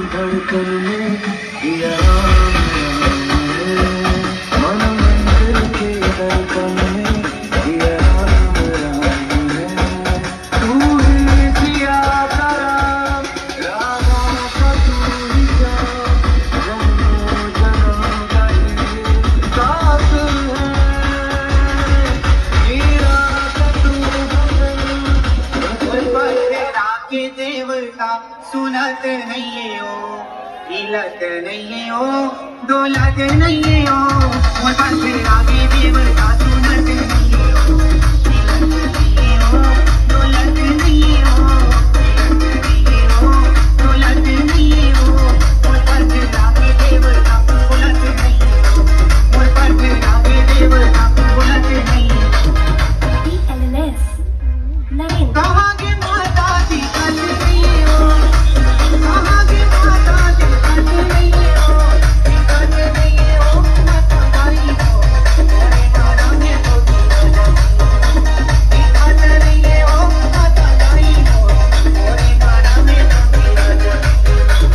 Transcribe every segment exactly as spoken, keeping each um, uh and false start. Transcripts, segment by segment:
धड़कन में दिया मन मंदिर के धड़कन में दिया तू ही दिया तारा राहों का तू ही जा जन्मों जन्म का ये साथ है मेरा का तू के देवता सुनत नहीं हो, हिलत नहीं हो, दौलत नहीं हो, और बस आगे देवता सुनत नहीं हो, हिलत नहीं हो, दौलत नहीं हो, हिलत नहीं हो, दौलत नहीं हो, और बस आगे देवता सुनत नहीं हो, और बस आगे देवता सुनत नहीं हो। कहाँ के माता जी कल नहीं हो, कहाँ के माता जी कल नहीं हो, कल नहीं हो, माता भाई हो, तेरे नाना में तो कल नहीं हो, माता भाई हो, तेरे नाना में तो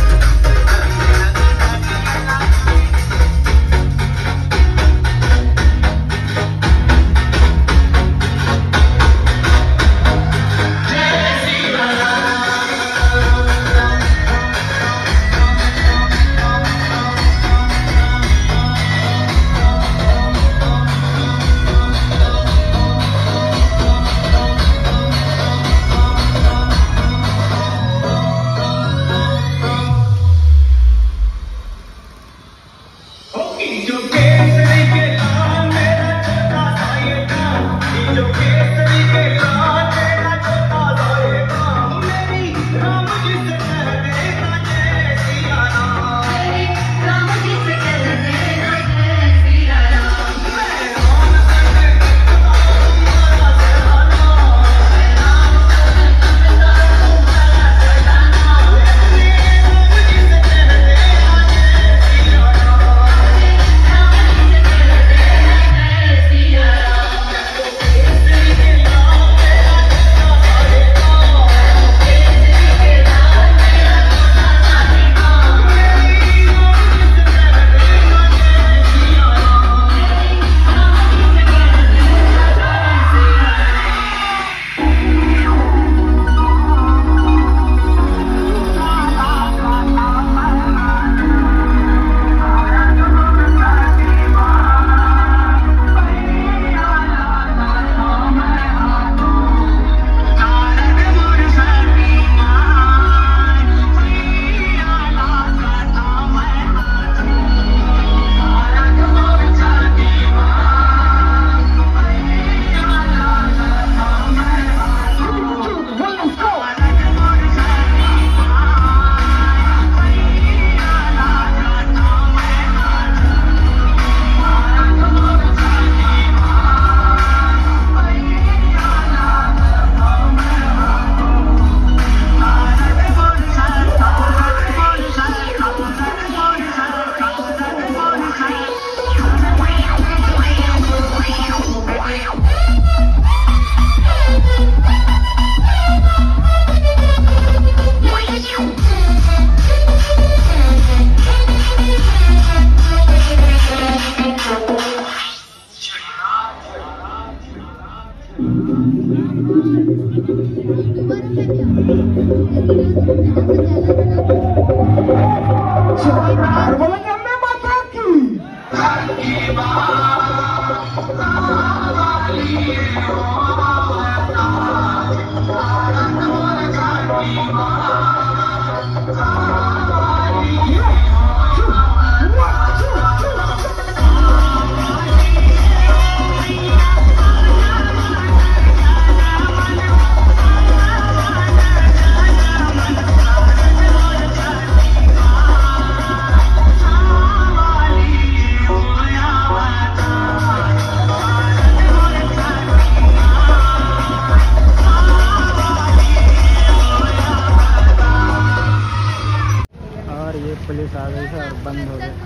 पुलिस आ गई है और बंद हो गया।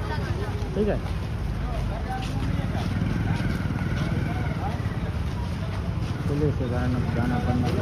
ठीक है, पुलिस के कारण जाना बंद हो गया।